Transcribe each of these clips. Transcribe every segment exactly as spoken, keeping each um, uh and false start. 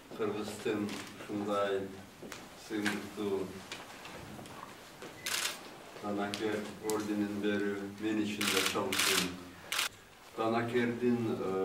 Kırgızistan şunday sığındıktı Danaker ordenin beri men için de çalıştım. Danaker'din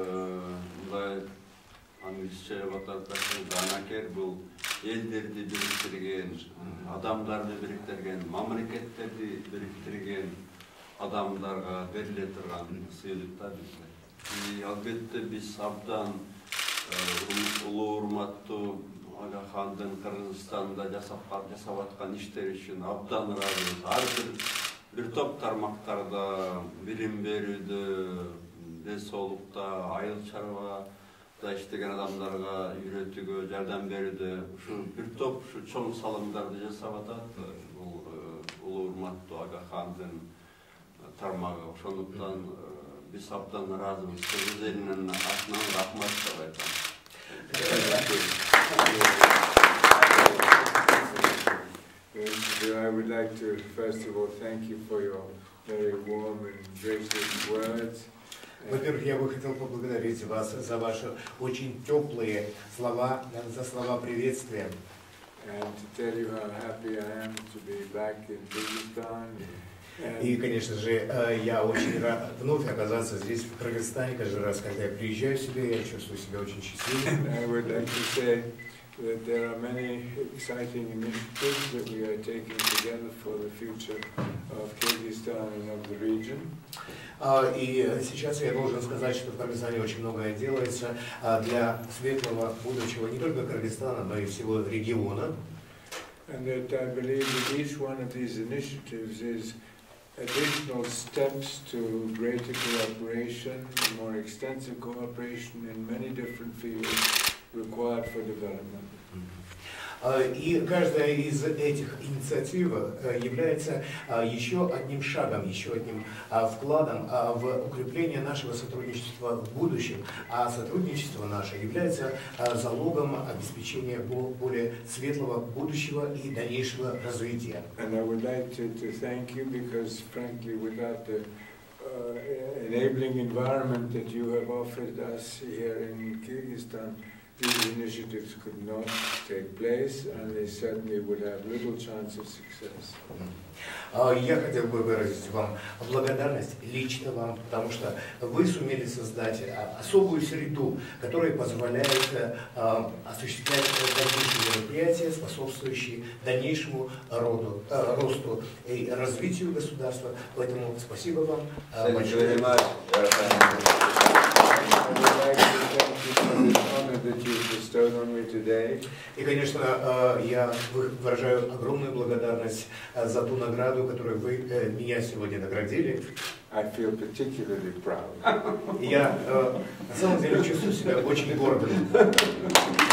Anglizce vatandaşı Danaker bu ellerdi biriktirgen, adamlardı biriktirgen, memleketlerdi biriktirgen adamlarga berile turgan sыйлыктар bizde. Albatta biz abdan ulu urmattуу Aga Xandын Kırgızstanda жасап аткан иштер үчүн абдан ыраазыбыз. Ар бир бир топ тармактарда билим берүүдө, денсаулыкта, айыл чарбада иштеген адамдарга үйрөтүүгө, жардам берүүдө ушу бир топ ушу чоң салымдарды жасап атат. Бул улуу урматтуу Aga Xandын тармагы. Ошондуктан биз абдан ыраазыбыз. Кыргыз элинин атынан рахмат деп айтам. I would like to first of all thank you for your very warm and gracious words. Во-первых, я бы хотел поблагодарить вас за ваши очень теплые слова, за слова приветствия. And to tell you how happy I am to be back in Kyrgyzstan. И, конечно же, я очень рад вновь оказаться здесь, в Кыргызстане. Каждый раз, когда я приезжаю сюда, я чувствую себя очень счастливым. I would like to say that there are many exciting initiatives that we are taking together for the future of Kyrgyzstan and of the region. И сейчас я должен сказать, что в Кыргызстане очень многое делается для светлого будущего не только Кыргызстана, но и всего региона. And that I believe that each one of these initiatives is additional steps to greater cooperation, more extensive cooperation in many different fields required for development. И каждая из этих инициатив является еще одним шагом, еще одним вкладом в укрепление нашего сотрудничества в будущем. А сотрудничество наше является залогом обеспечения более светлого будущего и дальнейшего развития. And I would like to, to thank you because, frankly, without the uh, enabling environment that you have offered us here in Kyrgyzstan, these initiatives could not take place, and they certainly would have little chance of success. Я хотел бы выразить вам благодарность лично вам, потому что вы сумели создать особую среду, которая позволяет осуществлять различные мероприятия, способствующие дальнейшему роду, росту и развитию государства. Поэтому спасибо вам большое. И, конечно, я выражаю огромную благодарность за ту награду, которую вы меня сегодня наградили. I feel particularly proud. Я на самом деле чувствую себя очень гордым.